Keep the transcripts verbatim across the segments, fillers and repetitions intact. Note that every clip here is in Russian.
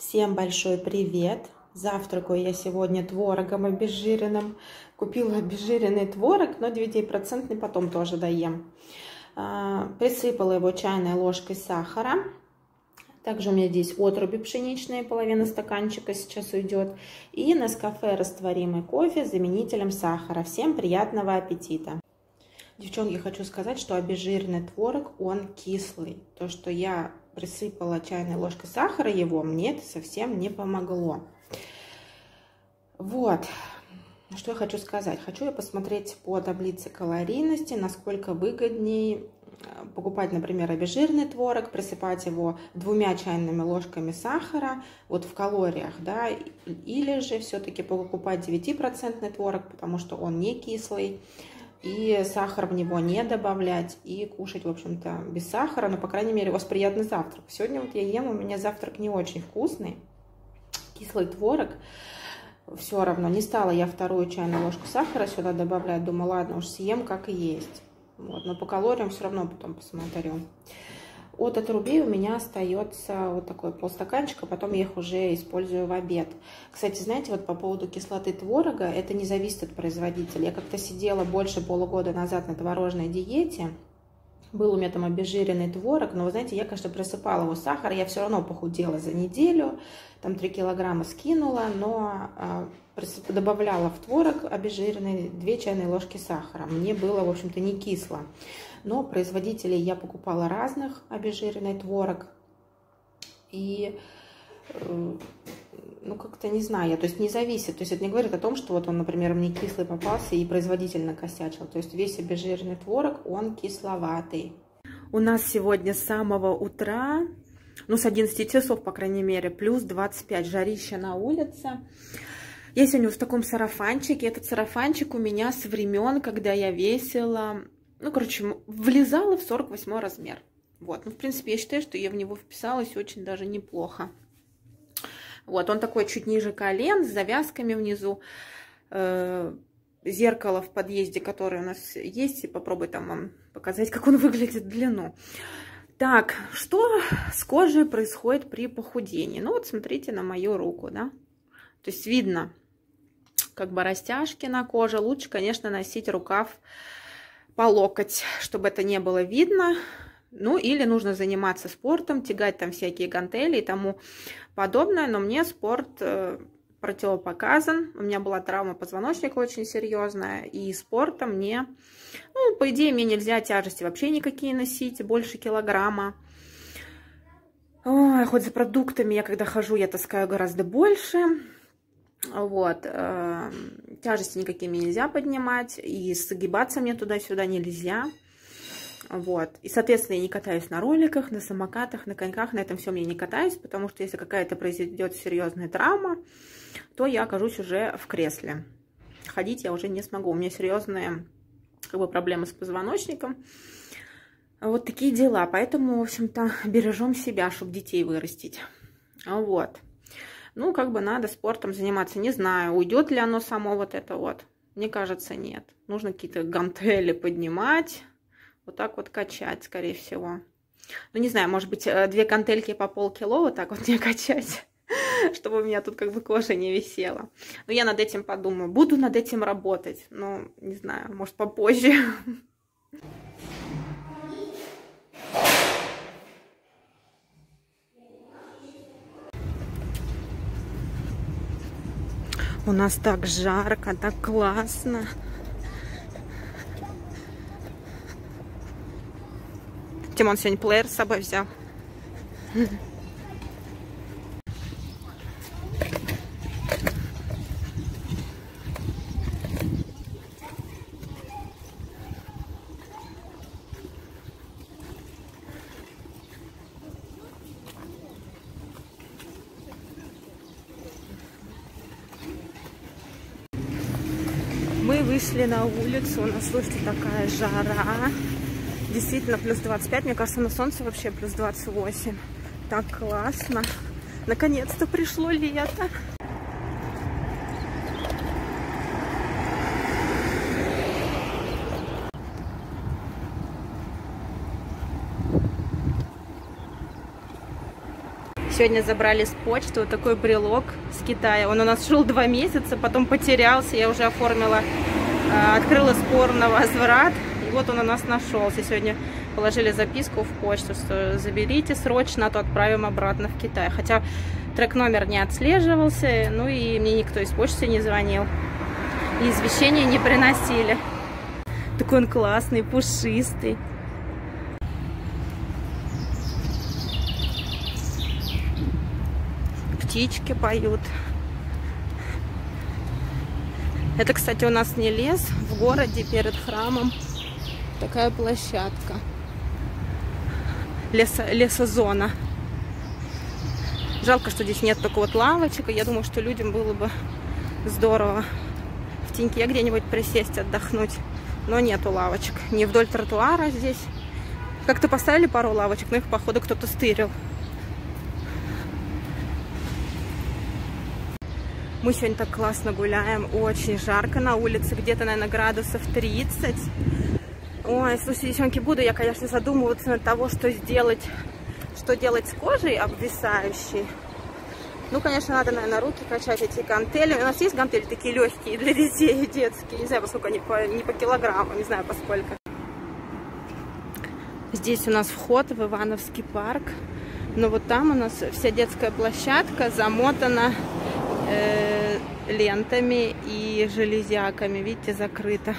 Всем большой привет! Завтракаю я сегодня творогом обезжиренным. Купила обезжиренный творог, но девять процентов потом тоже доем. Присыпала его чайной ложкой сахара. Также у меня здесь отруби пшеничные, половина стаканчика сейчас уйдет. И Нескафе растворимый кофе с заменителем сахара. Всем приятного аппетита! Девчонки, хочу сказать, что обезжиренный творог, он кислый. То, что я присыпала чайной ложкой сахара его, мне это совсем не помогло. Вот. Что я хочу сказать. Хочу я посмотреть по таблице калорийности, насколько выгоднее покупать, например, обезжиренный творог, присыпать его двумя чайными ложками сахара, вот в калориях, да, или же все-таки покупать девять процентов творог, потому что он не кислый, и сахар в него не добавлять, и кушать, в общем-то, без сахара, но, по крайней мере, у вас приятный завтрак. Сегодня вот я ем, у меня завтрак не очень вкусный, кислый творог. Все равно не стала я вторую чайную ложку сахара сюда добавлять, думаю, ладно, уж съем как и есть. Вот, но по калориям все равно потом посмотрю. От отрубей у меня остается вот такой полстаканчика, потом я их уже использую в обед. Кстати, знаете, вот по поводу кислоты творога, это не зависит от производителя. Я как-то сидела больше полугода назад на творожной диете. Был у меня там обезжиренный творог, но, вы знаете, я, конечно, присыпала его сахар, я все равно похудела за неделю, там три килограмма скинула, но э, добавляла в творог обезжиренный две чайные ложки сахара. Мне было, в общем-то, не кисло. Но производителей я покупала разных, обезжиренный творог, и, э, ну, как-то не знаю, то есть не зависит, то есть это не говорит о том, что вот он, например, мне кислый попался и производитель накосячил, то есть весь обезжиренный творог, он кисловатый. У нас сегодня с самого утра, ну, с одиннадцати часов, по крайней мере, плюс двадцать пять, жарища на улице. Я сегодня в таком сарафанчике, этот сарафанчик у меня с времен, когда я весила... Ну, короче, влезала в сорок восьмой размер. Вот. Ну, в принципе, я считаю, что я в него вписалась очень даже неплохо. Вот. Он такой чуть ниже колен, с завязками внизу. Э, зеркало в подъезде, которое у нас есть. И попробуй там вам показать, как он выглядит в длину. Так, что с кожей происходит при похудении? Ну, вот смотрите на мою руку, да. То есть видно, как бы растяжки на коже. Лучше, конечно, носить рукав по локоть, чтобы это не было видно. Ну, или нужно заниматься спортом, тягать там всякие гантели и тому подобное. Но мне спорт э, противопоказан. У меня была травма позвоночника очень серьезная. И спортом мне, ну, по идее, мне нельзя тяжести вообще никакие носить, больше килограмма. Ой, хоть за продуктами я когда хожу, я таскаю гораздо больше. Вот, э, тяжести никакими нельзя поднимать, и сгибаться мне туда-сюда нельзя. Вот, и, соответственно, я не катаюсь на роликах, на самокатах, на коньках, на этом всем я не катаюсь, потому что если какая-то произойдет серьезная травма, то я окажусь уже в кресле. Ходить я уже не смогу, у меня серьезные, как бы, проблемы с позвоночником. Вот такие дела, поэтому, в общем-то, бережем себя, чтобы детей вырастить. Вот. Ну, как бы надо спортом заниматься. Не знаю, уйдет ли оно само вот это вот. Мне кажется, нет. Нужно какие-то гантели поднимать. Вот так вот качать, скорее всего. Ну, не знаю, может быть, две гантельки по полкило вот так вот не качать. Чтобы у меня тут как бы кожа не висела. Но я над этим подумаю. Буду над этим работать. Ну, не знаю, может, попозже. У нас так жарко, так классно. Тимон сегодня плеер с собой взял. Мы вышли на улицу, у нас, слышите, такая жара. Действительно, плюс двадцать пять, мне кажется, на солнце вообще плюс двадцать восемь. Так классно. Наконец-то пришло лето. Сегодня забрали с почты вот такой брелок с Китая. Он у нас шел два месяца, потом потерялся. Я уже оформила, открыла спор на возврат. И вот он у нас нашелся. Сегодня положили записку в почту, что заберите срочно, а то отправим обратно в Китай. Хотя трек-номер не отслеживался, ну и мне никто из почты не звонил. И извещения не приносили. Такой он классный, пушистый. Птички поют. Это, кстати, у нас не лес, в городе перед храмом такая площадка. Лесо, лесозона. Жалко, что здесь нет только вот лавочек. Я думаю, что людям было бы здорово в теньке где-нибудь присесть, отдохнуть. Но нету лавочек. Не вдоль тротуара здесь. Как-то поставили пару лавочек, но их, походу, кто-то стырил. Мы сегодня так классно гуляем, очень жарко на улице, где-то, наверное, градусов тридцать. Ой, слушай, девчонки, буду я, конечно, задумываться над того, что сделать, что делать с кожей обвисающей. Ну, конечно, надо, наверное, руки качать, эти гантели. У нас есть гантели такие легкие для детей и детские, не знаю, поскольку они по, не по килограмму, не знаю, поскольку. Здесь у нас вход в Ивановский парк, но вот там у нас вся детская площадка замотана лентами и железяками, видите, закрыто.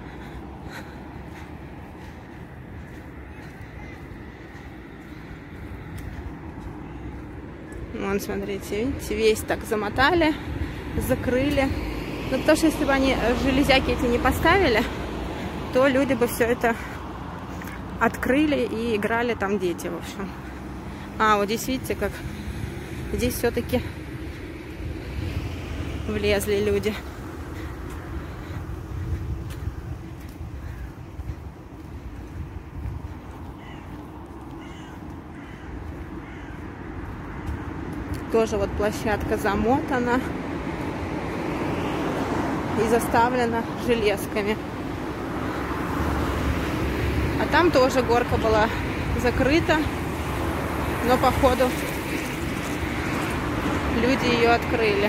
Вон, смотрите, видите, весь так замотали, закрыли. Ну, потому что если бы они железяки эти не поставили, то люди бы все это открыли и играли там дети, в общем. А, вот здесь, видите, как здесь все-таки влезли люди. Тоже вот площадка замотана и заставлена железками. А там тоже горка была закрыта, но походу люди ее открыли.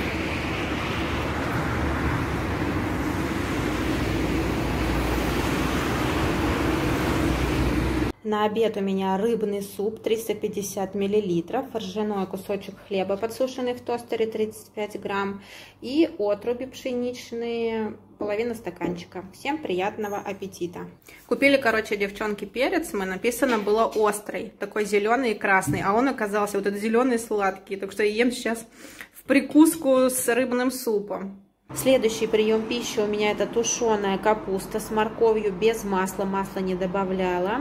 На обед у меня рыбный суп триста пятьдесят миллилитров, ржаной кусочек хлеба, подсушенный в тостере, тридцать пять грамм, и отруби пшеничные, половина стаканчика. Всем приятного аппетита. Купили, короче, девчонки, перец, мы написано было острый, такой зеленый и красный, а он оказался вот этот зеленый сладкий, так что я ем сейчас в прикуску с рыбным супом. Следующий прием пищи у меня это тушеная капуста с морковью без масла, масла не добавляла.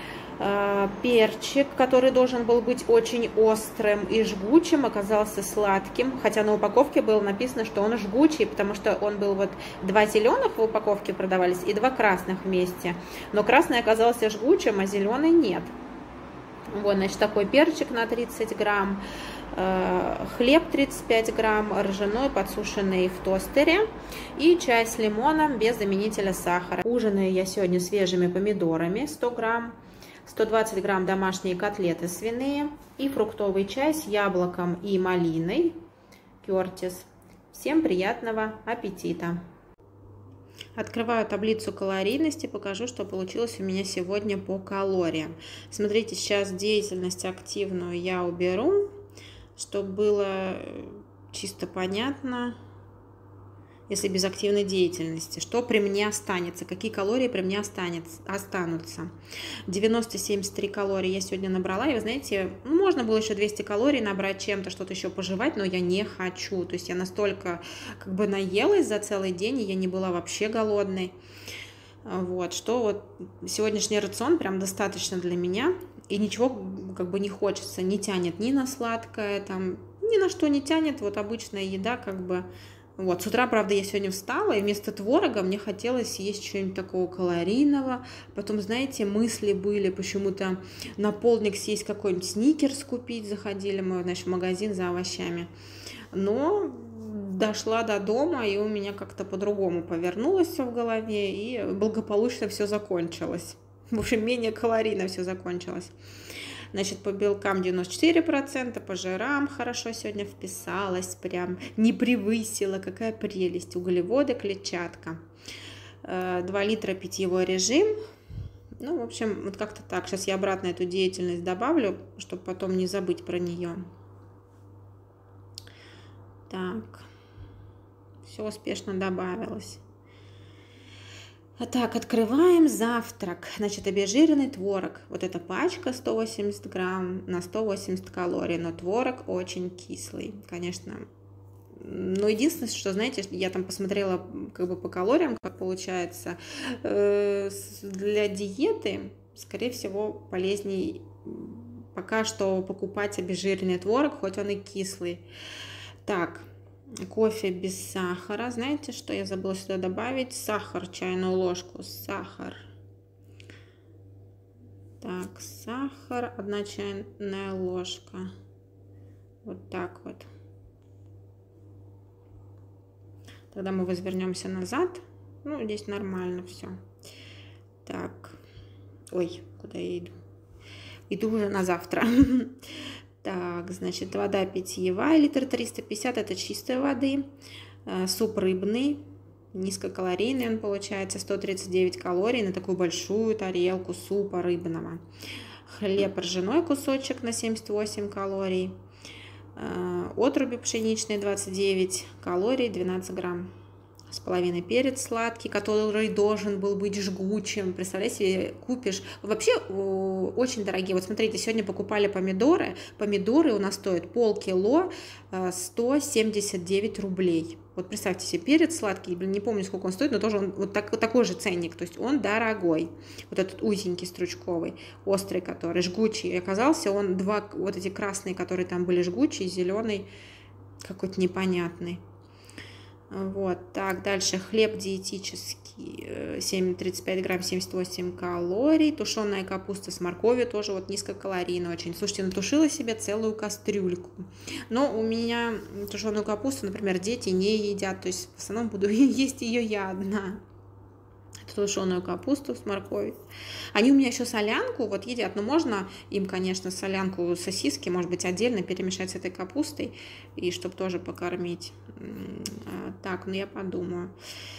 Перчик, который должен был быть очень острым и жгучим, оказался сладким, хотя на упаковке было написано, что он жгучий, потому что он был вот два зеленых в упаковке продавались и два красных вместе, но красный оказался жгучим, а зеленый нет. Вот, значит, такой перчик на тридцать грамм, хлеб тридцать пять грамм, ржаной подсушенный в тостере и чай с лимоном без заменителя сахара. Ужинаю я сегодня свежими помидорами сто грамм, сто двадцать грамм домашние котлеты свиные и фруктовый чай с яблоком и малиной Кертис. Всем приятного аппетита! Открываю таблицу калорийности, покажу, что получилось у меня сегодня по калориям. Смотрите, сейчас деятельность активную я уберу, чтобы было чисто понятно, если без активной деятельности, что при мне останется, какие калории при мне останется, останутся. девяносто семьдесят три калории я сегодня набрала, и вы знаете, ну, можно было еще двести калорий набрать чем-то, что-то еще пожевать, но я не хочу, то есть я настолько как бы наелась за целый день, и я не была вообще голодной, вот, что вот сегодняшний рацион прям достаточно для меня, и ничего как бы не хочется, не тянет ни на сладкое, там, ни на что не тянет, вот обычная еда как бы. Вот, с утра, правда, я сегодня встала, и вместо творога мне хотелось съесть что-нибудь такого калорийного. Потом, знаете, мысли были почему-то на полдник съесть какой-нибудь сникерс купить. Заходили мы, значит, в магазин за овощами. Но дошла до дома, и у меня как-то по-другому повернулось все в голове, и благополучно все закончилось. В общем, менее калорийно все закончилось. Значит, по белкам девяносто четыре процента, по жирам хорошо сегодня вписалась, прям не превысила, какая прелесть. Углеводы, клетчатка. два литра питьевой режим. Ну, в общем, вот как-то так. Сейчас я обратно эту деятельность добавлю, чтобы потом не забыть про нее. Так, все успешно добавилось. Так, открываем завтрак. Значит, обезжиренный творог. Вот эта пачка сто восемьдесят грамм на сто восемьдесят калорий, но творог очень кислый, конечно. Но единственное, что, знаете, я там посмотрела как бы по калориям, как получается. Для диеты, скорее всего, полезней пока что покупать обезжиренный творог, хоть он и кислый. Так. Кофе без сахара. Знаете, что я забыла сюда добавить? Сахар, чайную ложку. Сахар. Так, сахар, одна чайная ложка. Вот так вот. Тогда мы возвернемся назад. Ну, здесь нормально все. Так. Ой, куда я иду? Иду уже на завтра. Так, значит, вода питьевая, литр триста пятьдесят, это чистой воды. Суп рыбный, низкокалорийный он получается, сто тридцать девять калорий на такую большую тарелку супа рыбного. Хлеб ржаной кусочек на семьдесят восемь калорий. Отруби пшеничные двадцать девять калорий, двенадцать грамм. С половиной перец сладкий, который должен был быть жгучим. Представляете себе, купишь. Вообще очень дорогие. Вот смотрите, сегодня покупали помидоры. Помидоры у нас стоят полкило сто семьдесят девять рублей. Вот представьте себе, перец сладкий, блин, не помню, сколько он стоит, но тоже он вот, так, вот такой же ценник. То есть он дорогой. Вот этот узенький, стручковый, острый, который жгучий. И оказался он два, вот эти красные, которые там были жгучие, зеленый, какой-то непонятный. Вот, так, дальше хлеб диетический, семь тридцать пять грамм, семьдесят восемь калорий, тушеная капуста с морковью, тоже вот низкокалорийная очень. Слушайте, натушила себе целую кастрюльку, но у меня тушеную капусту, например, дети не едят, то есть в основном буду есть ее я одна. Тушеную капусту с морковью. Они у меня еще солянку вот едят, но можно им, конечно, солянку, сосиски, может быть, отдельно перемешать с этой капустой, и чтобы тоже покормить. Так, ну я подумаю.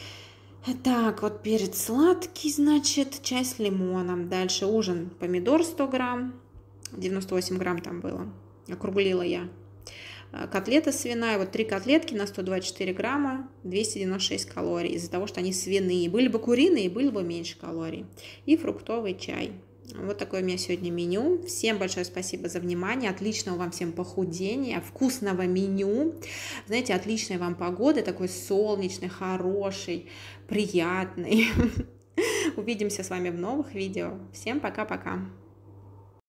Так, вот перец сладкий, значит, чай с лимоном. Дальше ужин, помидор сто грамм, девяносто восемь грамм там было, округлила я. Котлета свиная, вот три котлетки на сто двадцать четыре грамма, двести девяносто шесть калорий, из-за того, что они свиные. Были бы куриные, было бы меньше калорий. И фруктовый чай. Вот такое у меня сегодня меню. Всем большое спасибо за внимание, отличного вам всем похудения, вкусного меню. Знаете, отличной вам погоды, такой солнечный, хороший, приятный. Увидимся с вами в новых видео. Всем пока-пока.